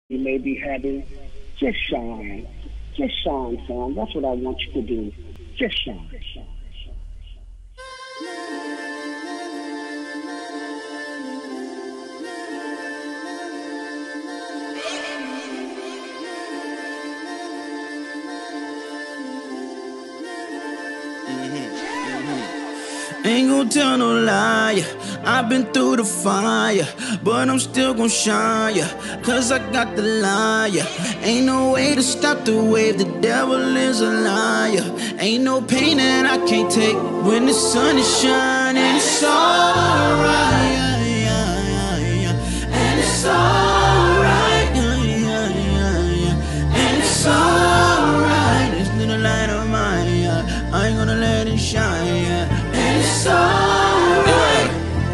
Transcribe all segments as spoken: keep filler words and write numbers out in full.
you may be having, just shine. Just shine, son. That's what I want you to do. Just shine. Ain't gon' tell no lie, I've been through the fire, but I'm still gon' shine, yeah, cause I got the liar. Ain't no way to stop the wave, the devil is a liar. Ain't no pain that I can't take when the sun is shining. It's alright, yeah, yeah, yeah. And it's alright, yeah, yeah, yeah, yeah. And it's alright, this little light of mine, yeah, I ain't gonna let it shine, yeah. It's alright.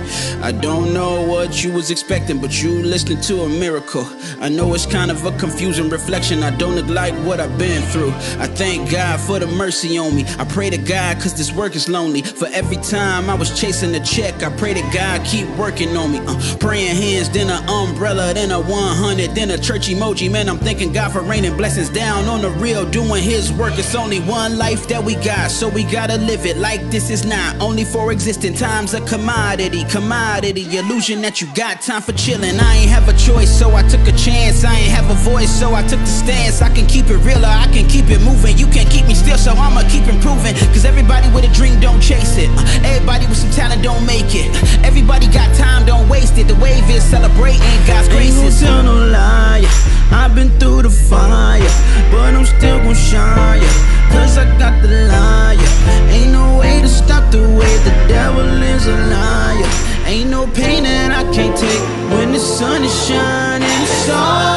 I don't know what you was expecting, but you listening to a miracle. I know it's kind of a confusing reflection. I don't look like what I've been through. I thank God for the mercy on me. I pray to God cause this work is lonely. For every time I was chasing a check, I pray to God keep working on me. uh, Praying hands, then an umbrella, then a one hundred, then a church emoji. Man, I'm thanking God for raining blessings down on the real, doing his work. It's only one life that we got, so we gotta live it like this is not only for existing. Time's a commodity, commodity illusion that you got time for chilling. I ain't have a choice, so I took a chance. I ain't have a voice, so I took the stance. I can keep it real, or I can keep it moving. You can't keep me still, so I'ma keep improving. Cause everybody with a dream don't chase it. uh, Everybody with some talent don't make it. uh, Everybody got time, don't waste it. The wave is celebrating God's grace. Ain't gon' tell no lie, I've been through the fire, but I'm still gon' shine, yeah, cause I got the liar. Ain't no way to stop the wave, the devil is a liar. Ain't no pain that I can't take when the sun is shining. It's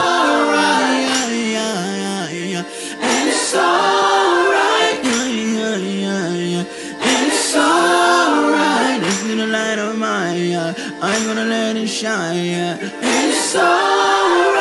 alright, yeah, yeah, yeah, yeah. And it's alright, yeah, yeah, yeah, yeah. And it's alright, this little light of mine, yeah, I'm gonna let it shine, yeah. And it's alright.